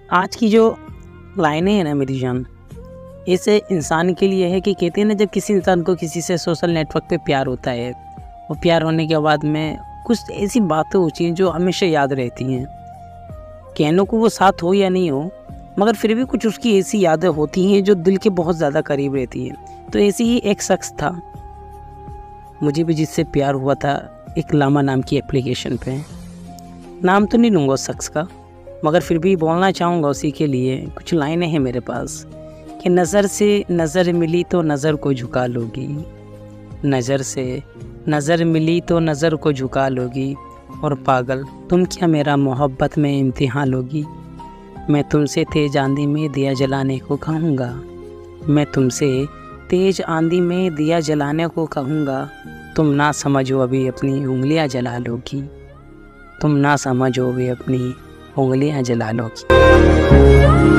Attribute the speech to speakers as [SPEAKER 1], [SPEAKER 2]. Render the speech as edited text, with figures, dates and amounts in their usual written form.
[SPEAKER 1] आज की जो लाइनें हैं ना मेरी जान, इसे इंसान के लिए है कि कहते हैं ना, जब किसी इंसान को किसी से सोशल नेटवर्क पे प्यार होता है और प्यार होने के बाद में कुछ ऐसी बातें होती हैं जो हमेशा याद रहती हैं। कहने को वो साथ हो या नहीं हो, मगर फिर भी कुछ उसकी ऐसी यादें होती हैं जो दिल के बहुत ज़्यादा करीब रहती हैं। तो ऐसे ही एक शख्स था, मुझे भी जिससे प्यार हुआ था एक लामा नाम की एप्लीकेशन पे। नाम तो नहीं लूँगा उस शख्स का, मगर फिर भी बोलना चाहूँगा उसी के लिए। कुछ लाइनें हैं मेरे पास कि नज़र से नज़र मिली तो नज़र को झुका लोगी, नज़र से नज़र मिली तो नज़र को झुका लोगी, और पागल तुम क्या मेरा मोहब्बत में इम्तिहान लोगी। मैं तुमसे तेज आंधी में दिया जलाने को कहूँगा, मैं तुमसे तेज आंधी में दिया जलाने को कहूँगा, तुम ना समझो अभी अपनी उंगलियाँ जला लोगी, तुम ना समझो अभी अपनी उंगलियाँ जला लोगी।